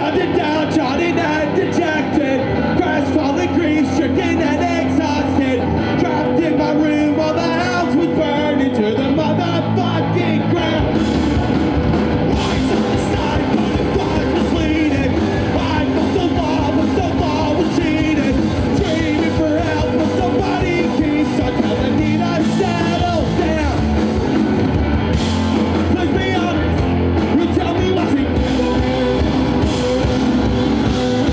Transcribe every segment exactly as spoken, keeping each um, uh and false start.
Shutting down, trodden and dejected, crestfallen, grief-stricken and exhausted, trapped in my room while the house was burning to the motherfucking ground. Eyes on the side, but the blood was bleeding. I know the law, but the law was cheating. Screaming for help, but somebody keeps on telling me to settle down. Please be honest, you tell me what's it.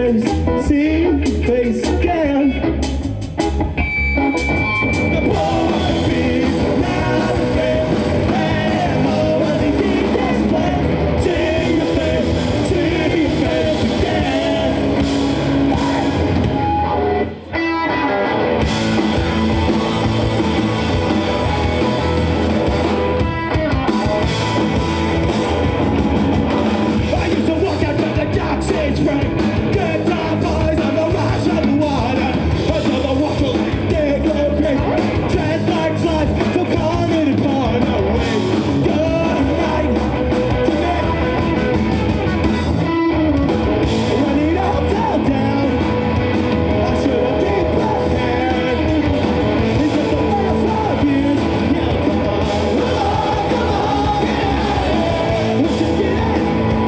face, see your face again. The poor people navigate, and all of the deepest place. See your face, see your face again. I used to walk out to the dock stage right. Good time boys on the rocks of the water. Until the water they go crazy. Tread like life, so calm it upon the way. Good night to me. When it all fell down, I should have been prepared. It took the last five years. Yeah, come on, come on, come on, yeah. Wish I didn't.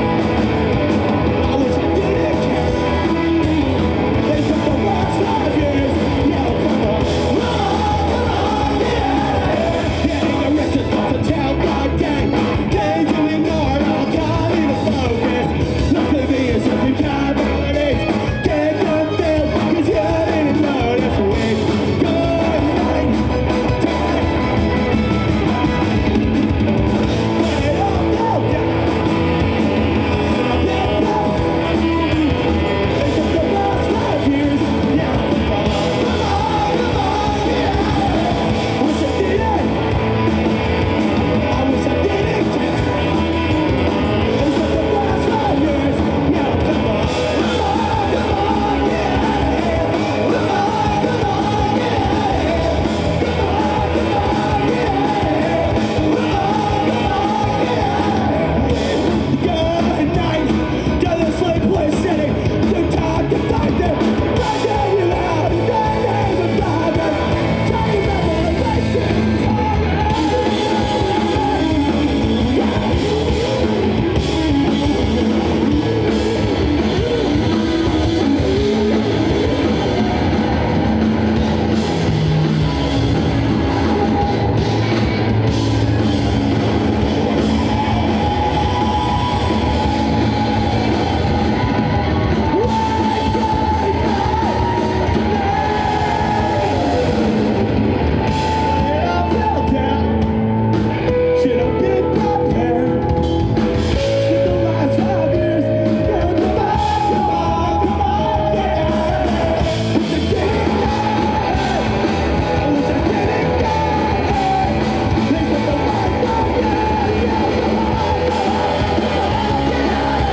I wish I didn't care. They took the last five years. Yeah, come on, come on, come on, yeah. Getting arrested was a town god gang. Days you ignored all come into focus. Look to me as if you can't believe. Can't confess, 'cause you didn't notice we. Good night, time. When it all fell down, should have been proud. They took the last five years. Yeah, come on, come on, come on, yeah. Wish I didn't. I wish I didn't care. They took the last five years. Yeah, come on, come on, come on, yeah. Come on, come on, yeah. Come on, come on, yeah. Come on, come on, yeah. Good night to the sleepless city. Too tired to fight them. Dragging you out in the name of progress. Trying to motivate you. It all fell down. Should have been prepared. Spent the last five years. Yeah, come on, come on, come on, yeah. Wish I didn't die. I wish I didn't die. They took the last five years. Yeah, come on, come on, come on,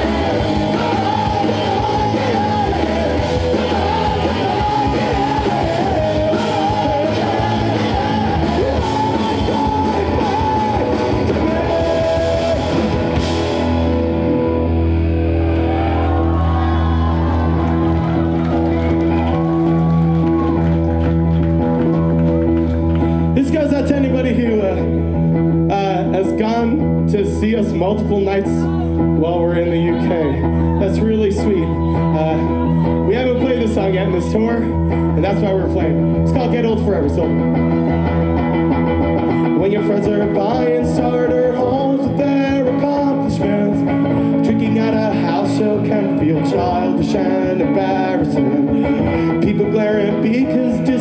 This goes out to anybody who uh, uh, has gone to see us multiple nights while we're in the U K. That's really sweet. Uh, we haven't played this song yet in this tour, and that's why we're playing. It's called Get Old Forever. So, when your friends are buying starter homes with their accomplishments, drinking at a house show can feel childish and embarrassing. People glare at me 'cause